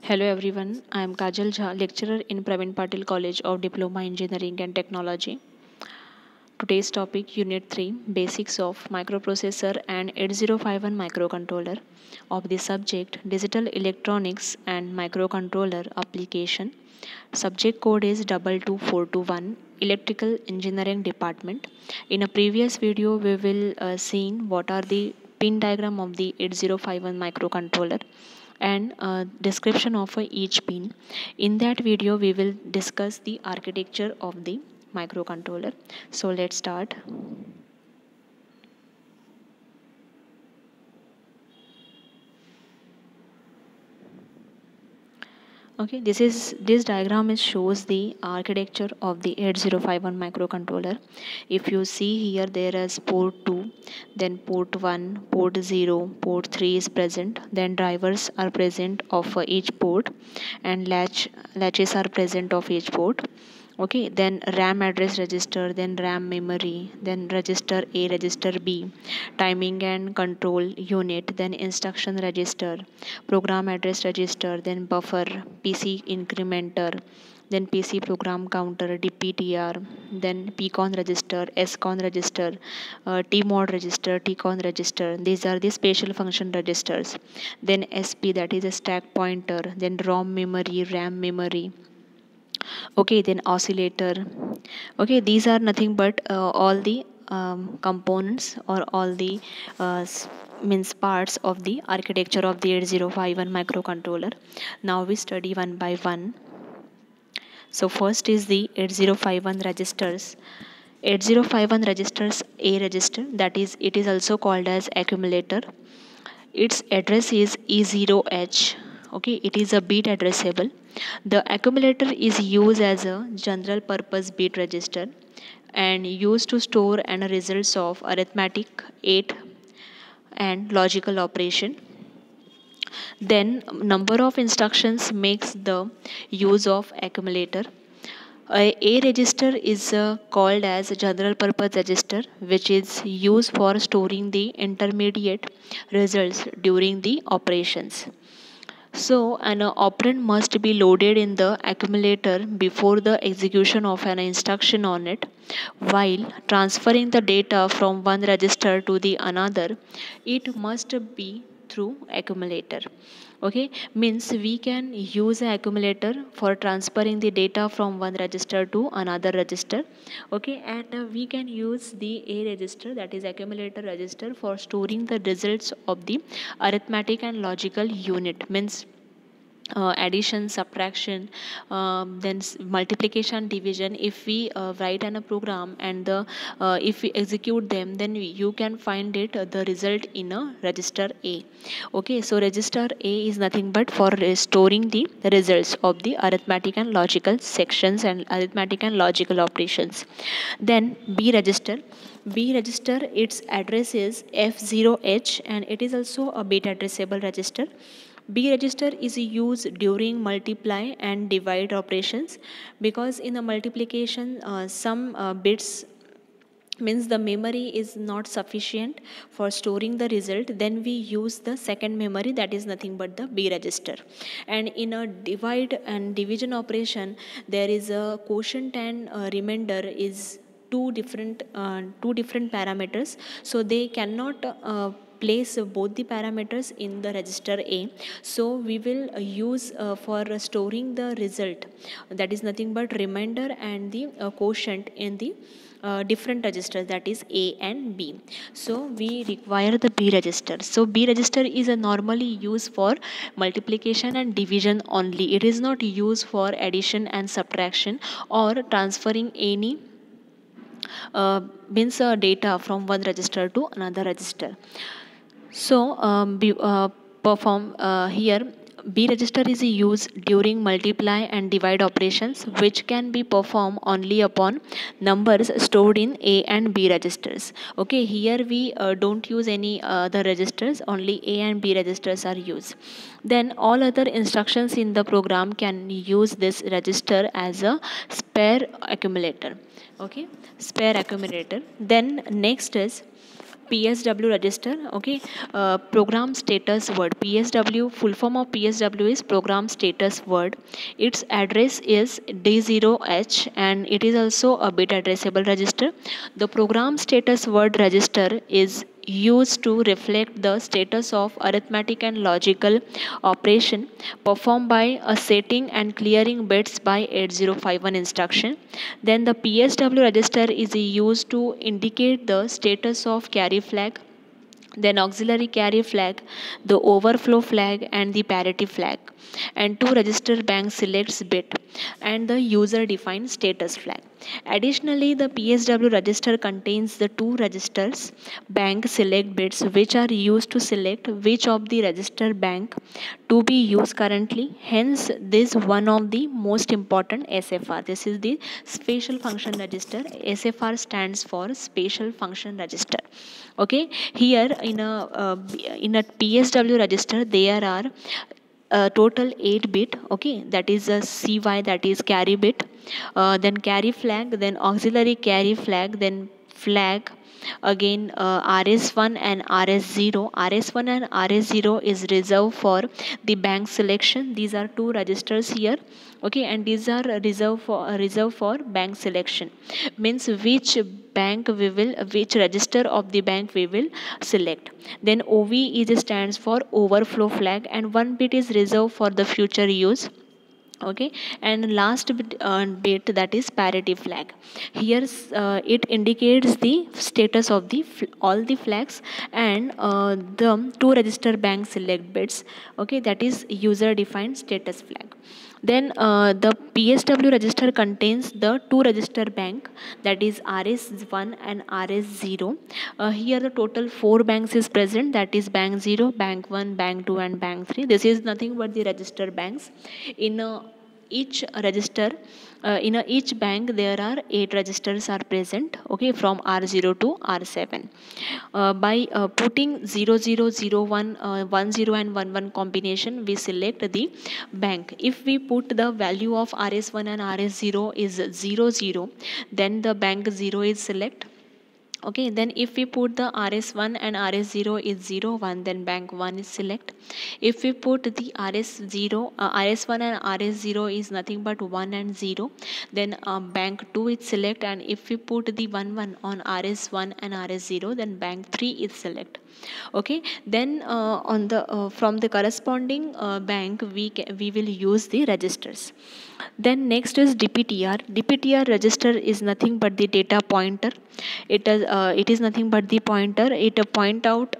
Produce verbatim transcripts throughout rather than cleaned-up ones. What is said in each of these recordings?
Hello everyone, I am Kajal Jha, lecturer in Praveen Patil College of Diploma Engineering and Technology. Today's topic Unit three Basics of Microprocessor and eighty fifty-one Microcontroller of the subject Digital Electronics and Microcontroller Application. Subject code is two two four two one Electrical Engineering Department. In a previous video we will uh, seen what are the pin diagram of the eighty fifty-one microcontroller and uh, description of uh, each pin. In that video we will discuss the architecture of the microcontroller. So let's start. Okay, this is this diagram is shows the architecture of the eighty fifty-one microcontroller. If you see here, there is port two, then port one, port zero, port three is present, then drivers are present of uh, each port, and latch latches are present of each port. Okay, then ram address register, then ram memory, then register A, register B, timing and control unit, then instruction register, program address register, then buffer, pc incrementer, then pc program counter, dptr, then pcon register, scon register, uh, tmod register, tcon register. These are the special function registers. Then sp, that is a stack pointer, then rom memory, ram memory. Okay, then oscillator. Okay, these are nothing but uh, all the um, components or all the uh, s- means parts of the architecture of the eighty fifty-one microcontroller. Now we study one by one. So first is the eighty fifty-one registers. eighty fifty-one registers, A register, that is it is also called as accumulator. Its address is E zero H. Okay, it is a bit addressable. The accumulator is used as a general purpose bit register and used to store and results of arithmetic, eight and logical operation. Then number of instructions makes the use of accumulator. A, A register is uh, called as a general purpose register, which is used for storing the intermediate results during the operations. So, an uh, operand must be loaded in the accumulator before the execution of an instruction on it. While transferring the data from one register to the another, it must be through accumulator. Okay, means we can use an accumulator for transferring the data from one register to another register. Okay, and uh, we can use the A register, that is accumulator register, for storing the results of the arithmetic and logical unit, means uh, addition, subtraction, um, then s- multiplication, division. If we uh, write in a program and the uh, if we execute them, then we, you can find it uh, the result in a register A. Okay, so register A is nothing but for storing the results of the arithmetic and logical sections and arithmetic and logical operations. Then B register. B register, its address is F zero H and it is also a bit addressable register. B register is used during multiply and divide operations, because in the multiplication uh, some uh, bits, means the memory is not sufficient for storing the result, then we use the second memory, that is nothing but the B register. And in a divide and division operation, there is a quotient and uh, remainder is two different uh, two different parameters, so they cannot uh, place both the parameters in the register A. So we will uh, use uh, for storing the result, that is nothing but remainder and the uh, quotient in the uh, different registers, that is A and B. So we require the B register. So B register is a normally used for multiplication and division only. It is not used for addition and subtraction or transferring any uh, means uh, data from one register to another register. So, um, be, uh, perform uh, here B register is used during multiply and divide operations, which can be performed only upon numbers stored in A and B registers. Okay, here we uh, don't use any other registers, only A and B registers are used. Then all other instructions in the program can use this register as a spare accumulator. Okay, spare accumulator. Then next is P S W register. Okay, uh, program status word. P S W, full form of P S W is program status word. Its address is D zero H and it is also a bit addressable register. The program status word register is used to reflect the status of arithmetic and logical operation performed by a setting and clearing bits by eight zero five one instruction. Then the P S W register is used to indicate the status of carry flag, then auxiliary carry flag, the overflow flag and the parity flag, and two register bank selects bit and the user defined status flag. Additionally, the P S W register contains the two registers bank select bits which are used to select which of the register bank to be used currently. Hence, this one of the most important S F R. This is the special function register. S F R stands for special function register. Okay, here in a uh, in a P S W register there are uh, total eight bit. Okay, that is a C Y, that is carry bit, uh, then carry flag, then auxiliary carry flag, then flag, again uh, R S one and R S zero. R S one and R S zero is reserved for the bank selection. These are two registers here. Okay, and these are reserved for uh, reserved for bank selection, means which bank we will which register of the bank we will select. Then O V is stands for overflow flag and one bit is reserved for the future use. Okay, and last bit, uh, bit that is parity flag. Here uh, it indicates the status of the all the flags and uh, the two register bank select bits. Okay, that is user defined status flag. Then uh, the P S W register contains the two register bank, that is R S one and R S zero. Uh, here the total four banks is present, that is bank zero, bank one, bank two and bank three. This is nothing but the register banks. In uh, each register, uh, in a each bank there are eight registers are present. Okay, from R zero to R seven. Uh, by uh, putting zero zero zero one, uh, one zero and one one combination, we select the bank. If we put the value of R S one and R S zero is zero zero, then the bank zero is select. Okay, then if we put the R S one and R S zero is zero one, then bank one is select. If we put the R S zero, uh, R S one and R S zero is nothing but one and zero, then uh, bank two is select. And if we put the one one on R S one and R S zero, then bank three is select. Okay, then uh, on the uh, from the corresponding uh, bank we we will use the registers. Then next is D P T R. D P T R register is nothing but the data pointer. It is uh, it is nothing but the pointer. It uh, point out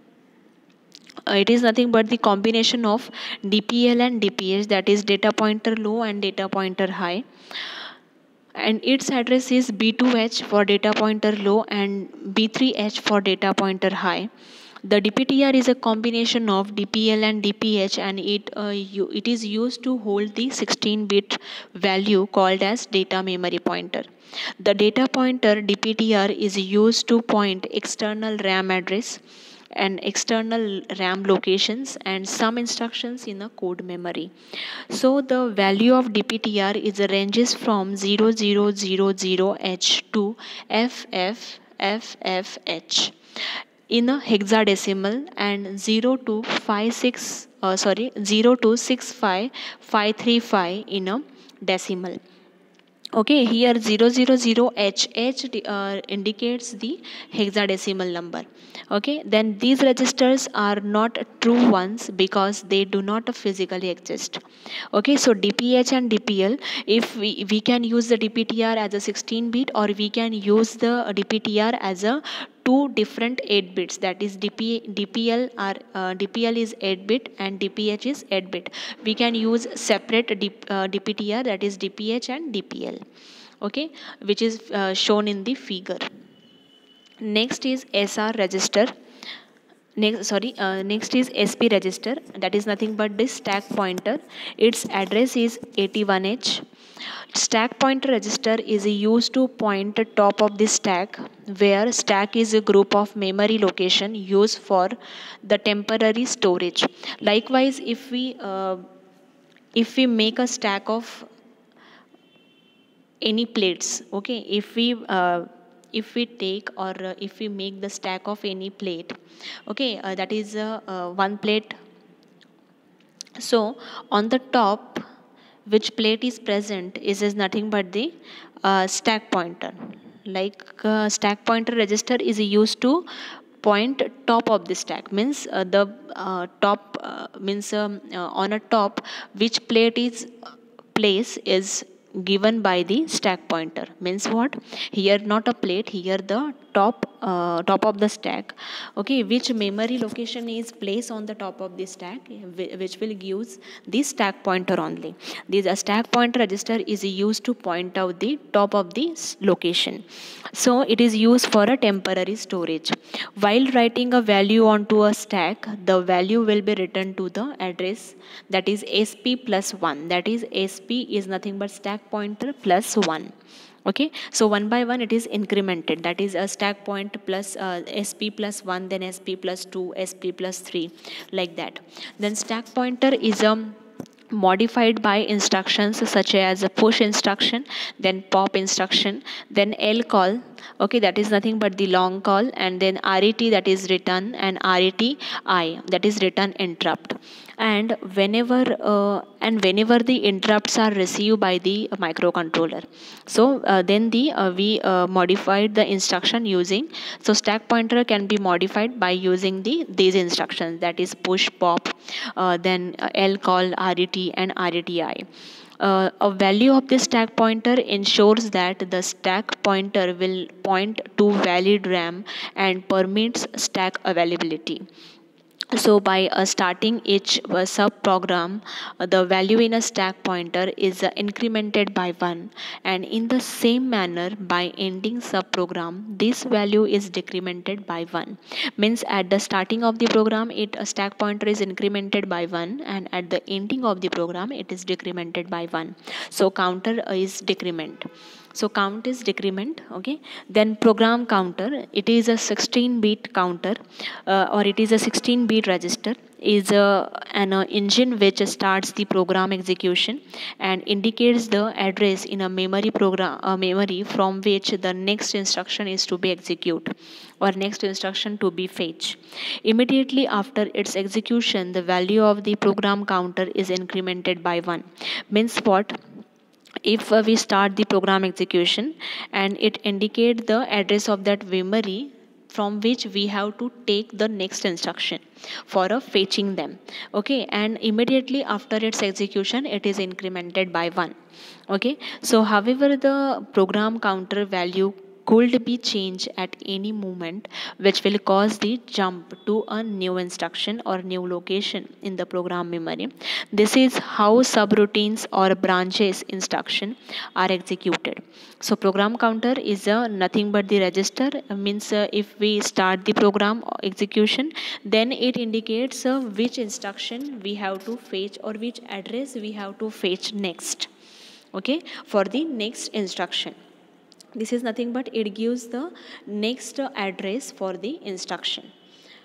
uh, it is nothing but the combination of D P L and D P H, that is data pointer low and data pointer high, and its address is B two H for data pointer low and B three H for data pointer high. The D P T R is a combination of D P L and D P H, and it uh, you, it is used to hold the sixteen bit value called as data memory pointer. The data pointer D P T R is used to point external RAM address and external RAM locations and some instructions in a code memory. So the value of D P T R is ranges from zero zero zero zero H to F F F F H in a hexadecimal and zero to five six uh, sorry zero to six five five three five in a decimal. Okay, here zero zero zero H H uh, indicates the hexadecimal number. Okay, then these registers are not true ones because they do not physically exist. Okay, so D P H and D P L, if we, we can use the D P T R as a sixteen bit, or we can use the D P T R as a two different eight bits, that is D P, D P L are uh, D P L is eight bit and D P H is eight bit. We can use separate D, uh, D P T R, that is D P H and D P L. Okay, which is uh, shown in the figure. Next is S R register. Next, sorry, uh, next is S P register, that is nothing but this stack pointer. Its address is eighty-one H. Stack pointer register is used to point the top of the stack, where stack is a group of memory location used for the temporary storage. Likewise, if we uh, if we make a stack of any plates, okay, if we uh, if we take or uh, if we make the stack of any plate, okay, uh, that is uh, uh, one plate. So on the top, which plate is present is, is nothing but the uh, stack pointer. Like uh, stack pointer register is used to point top of the stack, means uh, the uh, top uh, means um, uh, on a top which plate is place is given by the stack pointer. Means what, here not a plate, here the top uh, top of the stack, okay, which memory location is placed on the top of the stack, which will use the stack pointer only. This a stack pointer register is used to point out the top of the location. So it is used for a temporary storage. While writing a value onto a stack, the value will be written to the address, that is sp plus one. That is sp is nothing but stack pointer plus one. Okay, so one by one it is incremented, that is a stack point plus uh, sp plus one, then sp plus two, sp plus three, like that. Then stack pointer is a modified by instructions such as a push instruction, then pop instruction, then L call, okay, that is nothing but the long call, and then ret, that is return, and reti, that is return interrupt. And whenever uh, and whenever the interrupts are received by the microcontroller, so uh, then the uh, we uh, modified the instruction using, so stack pointer can be modified by using the these instructions, that is push, pop, uh, then uh, L call, ret, and reti. Uh, a value of the stack pointer ensures that the stack pointer will point to valid RAM and permits stack availability. So by uh, starting each uh, sub program, uh, the value in a stack pointer is uh, incremented by one, and in the same manner by ending sub program, this value is decremented by one. Means at the starting of the program, it a stack pointer is incremented by one, and at the ending of the program it is decremented by one. So counter uh, is decrement. So count is decrement, okay. Then program counter, it is a sixteen bit counter, uh, or it is a sixteen bit register, is a, an uh, engine which starts the program execution and indicates the address in a memory program uh, memory from which the next instruction is to be executed or next instruction to be fetched. Immediately after its execution, the value of the program counter is incremented by one. Means what? If uh, we start the program execution and it indicate the address of that memory from which we have to take the next instruction for a fetching them, okay, and immediately after its execution it is incremented by one, okay. So however the program counter value could be changed at any moment, which will cause the jump to a new instruction or new location in the program memory. This is how subroutines or branches instruction are executed. So program counter is a nothing but the register, uh, means uh, if we start the program execution, then it indicates uh, which instruction we have to fetch or which address we have to fetch next, okay, for the next instruction. This is nothing but it gives the next address for the instruction.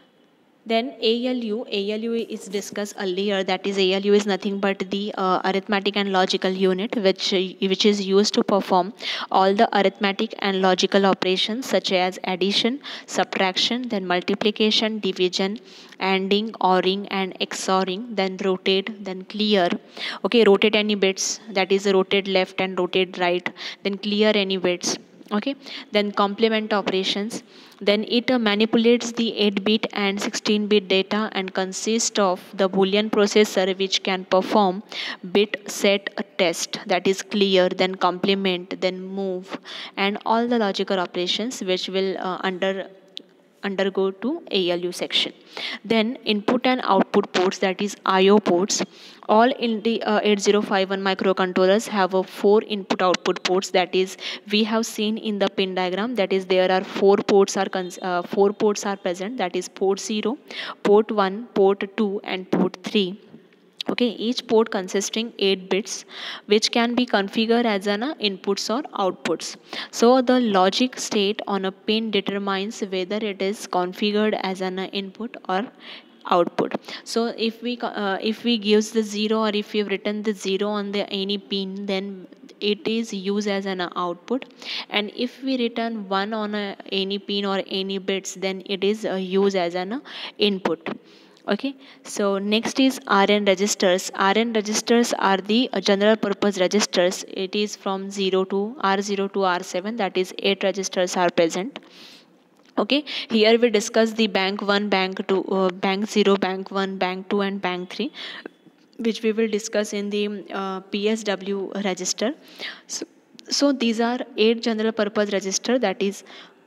Then A L U, A L U is discussed earlier, that is A L U is nothing but the uh, arithmetic and logical unit which, which is used to perform all the arithmetic and logical operations such as addition, subtraction, then multiplication, division, ANDing, ORing and XORing, then rotate, then clear, okay, rotate any bits, that is rotate left and rotate right, then clear any bits, okay, then complement operations. Then it uh, manipulates the eight bit and sixteen bit data and consists of the boolean processor which can perform bit set a test, that is clear, then complement, then move, and all the logical operations which will uh, under undergo to A L U section. Then input and output ports, that is I O ports. All in the uh, eight zero five one microcontrollers have a four input output ports, that is we have seen in the pin diagram, that is there are four ports are cons uh, four ports are present, that is port zero, port one, port two and port three. Okay, each port consisting eight bits which can be configured as an uh, inputs or outputs. So the logic state on a pin determines whether it is configured as an uh, input or output. So if we uh, if we gives the zero, or if we've written the zero on the any pin, then it is used as an output, and if we return one on a, any pin or any bits, then it is uh, used as an uh, input. Okay, so next is R N registers. R N registers are the uh, general purpose registers. It is from zero to R zero to R seven, that is eight registers are present. Okay, here we discuss the bank one, bank two, uh, bank zero, bank one, bank two, and bank three, which we will discuss in the uh, P S W register. So, so these are eight general purpose register, that is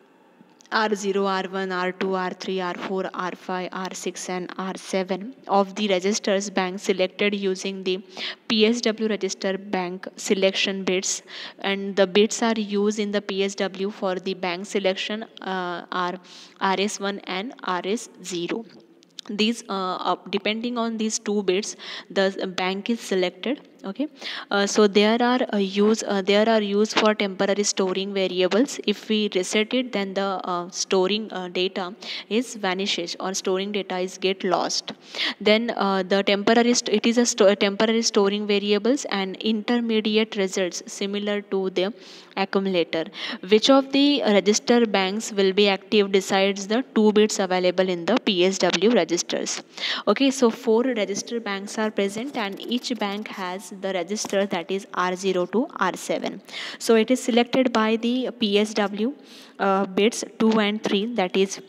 R zero, R one, R two, R three, R four, R five, R six, and R seven of the registers bank selected using the P S W register bank selection bits, and the bits are used in the P S W for the bank selection uh, are R S one and R S zero. These uh, up- depending on these two bits, the bank is selected. Okay, uh, so there are uh, use uh, there are used for temporary storing variables. If we reset it, then the uh, storing uh, data is vanishes, or storing data is get lost. Then uh, the temporary st- it is a sto- temporary storing variables and intermediate results similar to the accumulator. Which of the register banks will be active decides the two bits available in the P S W registers. Okay, so four register banks are present, and each bank has the register, that is R zero to R seven. So it is selected by the P S W uh, bits two and three, that is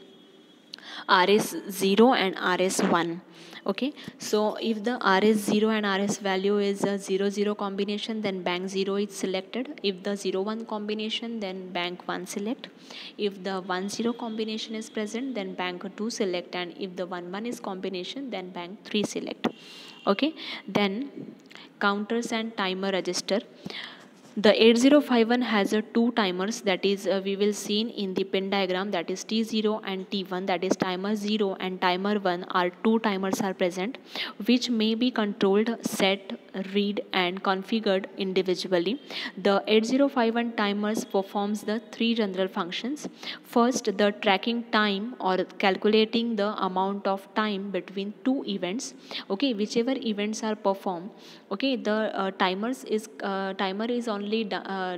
R S zero and R S one. Okay, so if the R S zero and R S value is a zero zero combination, then bank zero is selected. If the zero one combination, then bank one select. If the one zero combination is present, then bank two select, and if the one one is combination, then bank three select. Okay, then counters and timer register. The eight zero five one has a two timers, that is uh, we will see in the pin diagram, that is T zero and T one, that is timer zero and timer one are two timers are present, which may be controlled, set, read, and configured individually. The eight zero five one timers performs the three general functions. First, the tracking time or calculating the amount of time between two events. Okay, whichever events are performed, okay, the uh, timers is uh, timer is only uh,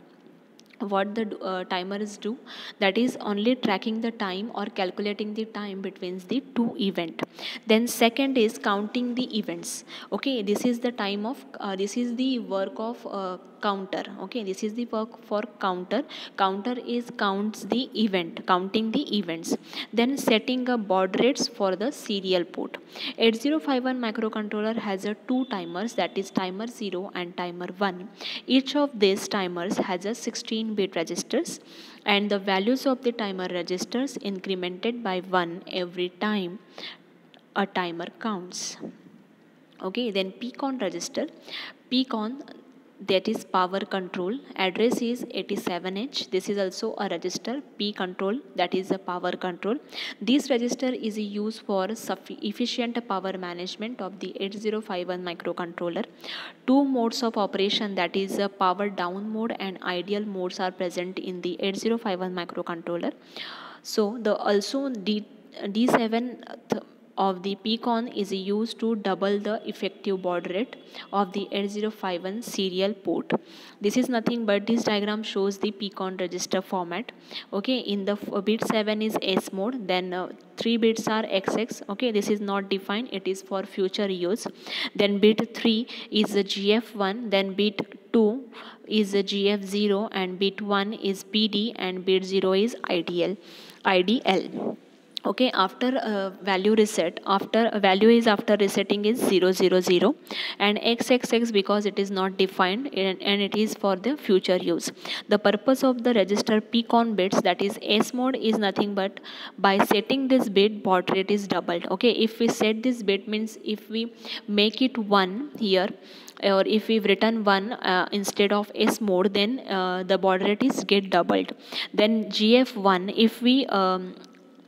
what the uh, timer is do, that is only tracking the time or calculating the time between the two event. Then second is counting the events. Okay, this is the time of uh, this is the work of uh, counter. Okay, this is the work for counter. Counter is counts the event, counting the events. Then setting a baud rates for the serial port. eight zero five one microcontroller has a two timers, that is timer zero and timer one. Each of these timers has a sixteen bit registers, and the values of the timer registers incremented by one every time a timer counts. Okay, then PCON register. PCON, that is power control, address is eighty-seven H. This is also a register. P control, that is a power control. This register is used for efficient power management of the eight zero five one microcontroller. Two modes of operation, that is a power down mode and ideal modes, are present in the eight zero five one microcontroller. So the also D, D7 of the PCON is used to double the effective baud rate of the eight zero five one serial port. This is nothing but this diagram shows the PCON register format. Okay, in the bit seven is S mode, then uh, three bits are X X. Okay, this is not defined, it is for future use. Then bit three is the G F one, then bit two is the G F zero, and bit one is P D, and bit zero is I D L. I D L. Okay, after uh, value reset, after uh, value is after resetting is zero zero zero, and X X X because it is not defined, and, and it is for the future use. The purpose of the register PCON bits, that is S mode, is nothing but by setting this bit baud rate is doubled. Okay, if we set this bit, means if we make it one here, or if we've written one uh, instead of S mode, then uh, the baud rate is get doubled. Then G F one, if we um,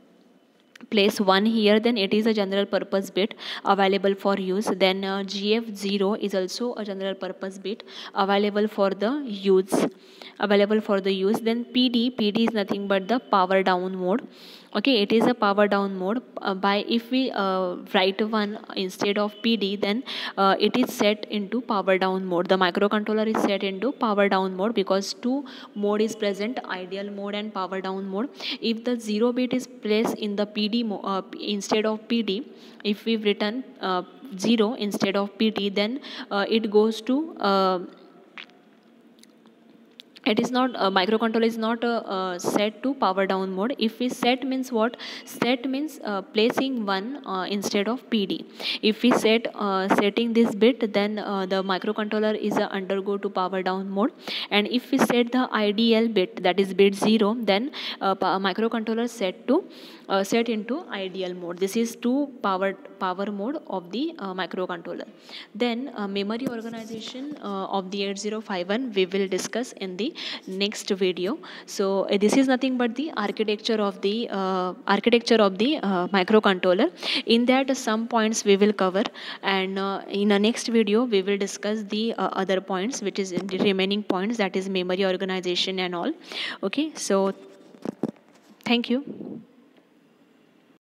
place one here, then it is a general purpose bit available for use. Then uh, G F zero is also a general purpose bit available for the use available for the use. Then P D, P D is nothing but the power down mode. Okay, it is a power down mode. Uh, by if we uh, write one instead of P D, then uh, it is set into power down mode. The microcontroller is set into power down mode because two mode is present, ideal mode and power down mode. If the zero bit is placed in the P D mo uh, instead of P D, if we've written uh, zero instead of P D, then uh, it goes to uh, it is not uh, microcontroller is not uh, uh, set to power down mode. If we set means what? Set means uh, placing one uh, instead of P D. If we set uh, setting this bit, then uh, the microcontroller is uh, undergo to power down mode. And if we set the ideal bit, that is bit zero, then uh, microcontroller set to uh, set into ideal mode. This is two power power mode of the uh, microcontroller. Then uh, memory organization uh, of the eight zero five one we will discuss in the next video. So uh, this is nothing but the architecture of the uh, architecture of the uh, microcontroller. In that some points we will cover, and uh, in the next video we will discuss the uh, other points, which is the remaining points, that is memory organization and all. Okay, so thank you.